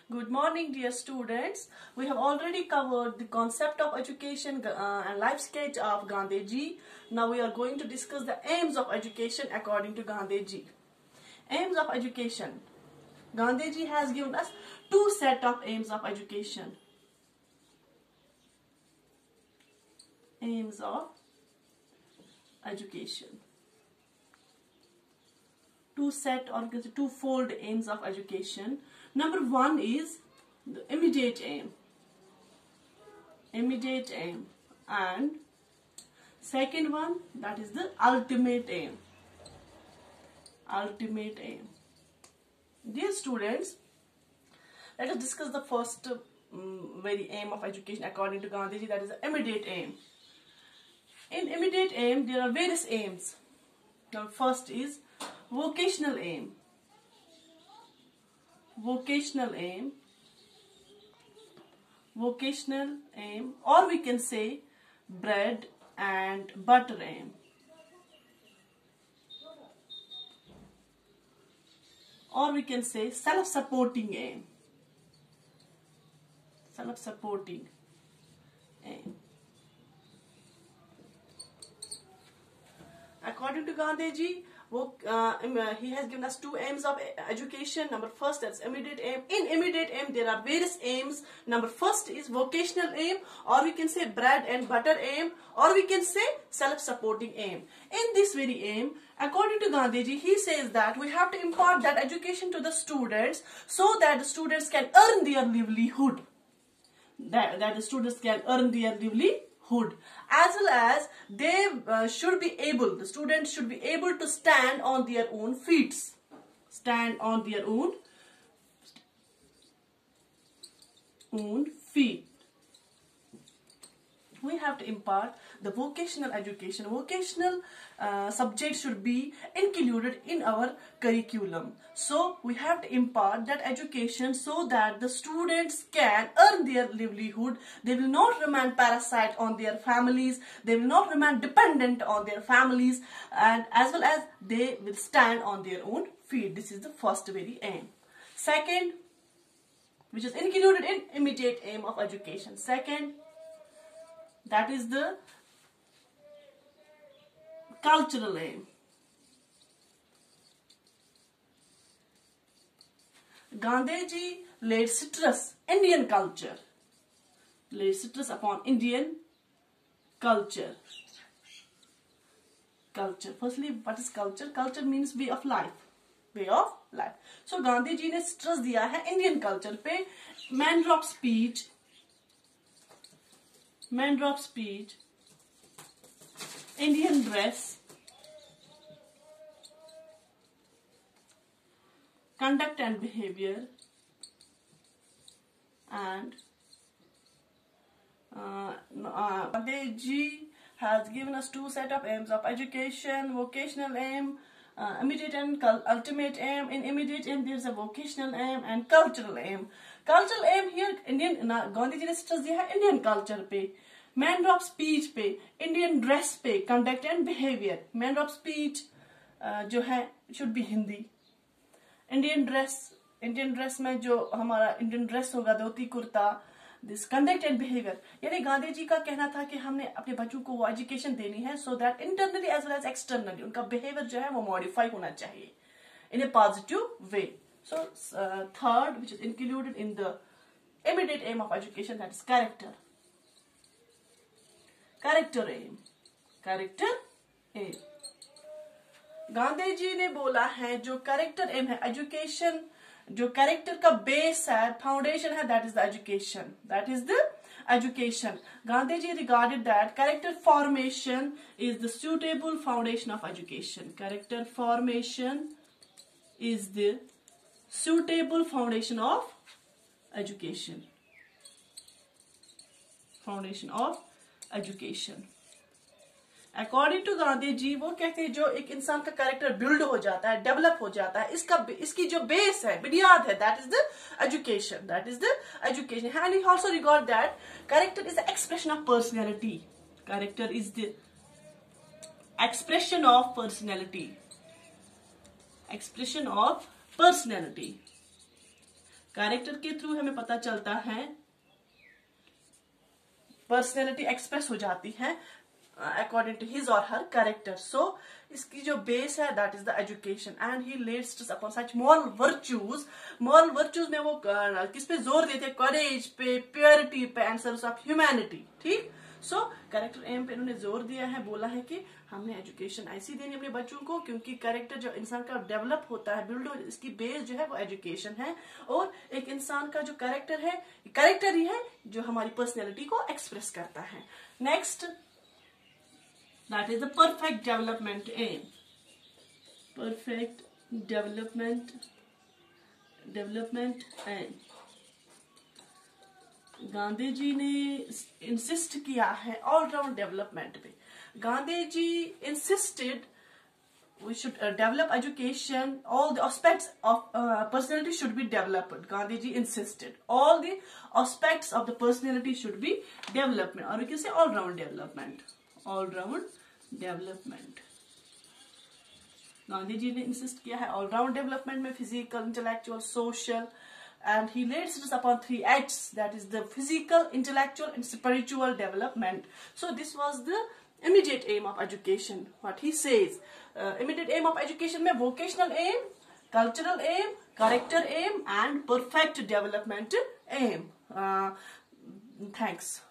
Good morning, dear students. We have already covered the concept of education and life sketch of Gandhiji. Now we are going to discuss the aims of education according to Gandhiji. Aims of education. Gandhiji has given us two set of aims of education. Aims of education. Twofold aims of education. Number one is the immediate aim. Immediate aim. And second one, that is the ultimate aim. Ultimate aim. Dear students, let us discuss the first very aim of education according to Gandhiji, that is the immediate aim. In immediate aim, there are various aims. Now, first is vocational aim. Vocational aim. Vocational aim, or we can say bread and butter aim. Or we can say self-supporting aim. Self-supporting aim. According to Gandhiji, he has given us two aims of education. Number first, that's immediate aim. In immediate aim, there are various aims. Number first is vocational aim, or we can say bread and butter aim, or we can say self-supporting aim. In this very aim, according to Gandhiji, he says that we have to impart that education to the students so that the students can earn their livelihood. That the students can earn their livelihood, as well as they should be able, the students should be able to stand on their own feet. Stand on their own feet. We have to impart the vocational education. Vocational subjects should be included in our curriculum. So we have to impart that education so that the students can earn their livelihood. They will not remain parasite on their families. They will not remain dependent on their families, and as well as they will stand on their own feet. This is the first very aim. Second, which is included in immediate aim of education. Second, that is the cultural aim. Gandhiji laid stress Indian culture. Laid stress upon Indian culture. Culture. Firstly, what is culture? Culture means way of life. Way of life. So Gandhiji ने stress दिया है Indian culture पे. Manner of speech. Manner of speech, Indian dress, conduct and behavior, and Gandhiji has given us two set of aims of education: vocational aim, immediate and ultimate aim. In immediate aim, there is a vocational aim and cultural aim. Cultural aim here Indian, Gandhiji ने stress दिया है Indian culture पे, manner of speech पे, Indian dress पे, conduct and behavior. Manner of speech जो है should be Hindi. Indian dress में जो हमारा Indian dress होगा, dhoti kurta. This conduct and behavior, यानी गांधी का कहना था कि हमने अपने बच्चों को वो एजुकेशन देनी है so that internally as well as externally उनका behavior जो है वो modify होना चाहिए in a positive way. So third, which is included in the immediate aim of education, that is character. Character aim. Character aim. Gandhi ji ने बोला है जो character aim है education, जो character का base है, foundation है, that is the education. That is the education. Gandhi ji regarded that character formation is the suitable foundation of education. Character formation is the suitable foundation of education. Foundation of education. According to Gandhi ji, वो कहते हैं जो एक इंसान का character build हो जाता है, डेवलप हो जाता है, इसकी जो बेस है, बुनियाद है, that is the education. That is the education. And he also regard that character is the expression of personality. Character is the expression of personality. Expression of personality. Character के through हमें पता चलता है, personality express हो जाती है according to his और हर character. सो इसकी जो बेस है that is the education and he leads upon such moral virtues. Moral virtues में वो किस पे जोर देते हैं? करेज पे, प्योरिटी पे एंड सर्विस ऑफ ह्यूमैनिटी. ठीक. सो कैरेक्टर एम पे इन्होंने जोर दिया है, बोला है कि हमने एजुकेशन ऐसी देनी अपने बच्चों को, क्योंकि कैरेक्टर जो इंसान का डेवलप होता है, बिल्ड, इसकी बेस जो है वो एजुकेशन है. और एक इंसान का जो कैरेक्टर है, कैरेक्टर ही है जो हमारी पर्सनैलिटी को एक्सप्रेस करता है. Next, that is the perfect development aim. Perfect development aim. Gandhi ji ने इंसिस्ट किया है ऑलराउंड डेवलपमेंट पे. Gandhi ji insisted we should develop education, all the aspects of personality should be developed. Gandhi ji insisted all the aspects of the personality should be development, or you can say all round development. Gandhi ji ने insist किया है all round development में, physical, intellectual, social, and he laid stress upon 3 H's, that is the physical, intellectual and spiritual development. So this was the immediate aim of education. What he says, immediate aim of education में vocational aim, cultural aim, character aim and perfect development aim. Thanks.